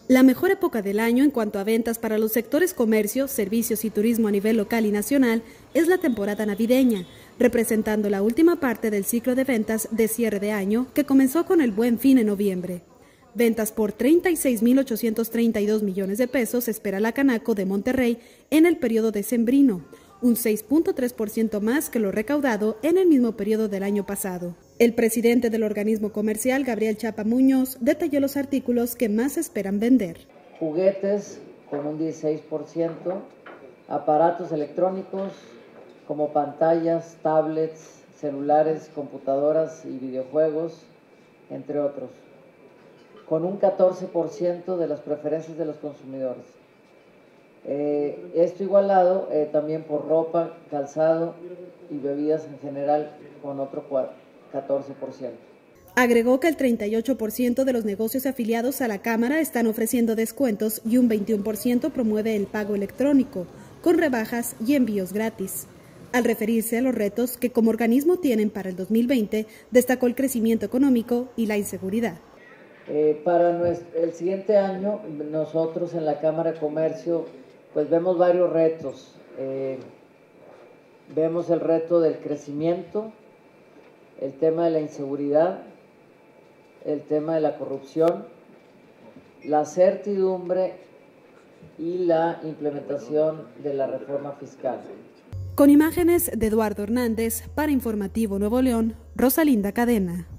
La mejor época del año en cuanto a ventas para los sectores comercio, servicios y turismo a nivel local y nacional es la temporada navideña, representando la última parte del ciclo de ventas de cierre de año que comenzó con el Buen Fin en noviembre. Ventas por 36.832 millones de pesos espera la Canaco de Monterrey en el periodo decembrino, un 6.3% más que lo recaudado en el mismo periodo del año pasado. El presidente del organismo comercial, Gabriel Chapa Muñoz, detalló los artículos que más esperan vender. Juguetes con un 16%, aparatos electrónicos como pantallas, tablets, celulares, computadoras y videojuegos, entre otros, con un 14% de las preferencias de los consumidores. Esto igualado también por ropa, calzado y bebidas en general con otro 14%. Agregó que el 38% de los negocios afiliados a la Cámara están ofreciendo descuentos y un 21% promueve el pago electrónico, con rebajas y envíos gratis. Al referirse a los retos que como organismo tienen para el 2020, destacó el crecimiento económico y la inseguridad. Para el siguiente año, nosotros en la Cámara de Comercio pues vemos varios retos. Vemos el reto del crecimiento, el tema de la inseguridad, el tema de la corrupción, la certidumbre y la implementación de la reforma fiscal. Con imágenes de Eduardo Hernández, para Informativo Nuevo León, Rosalinda Cadena.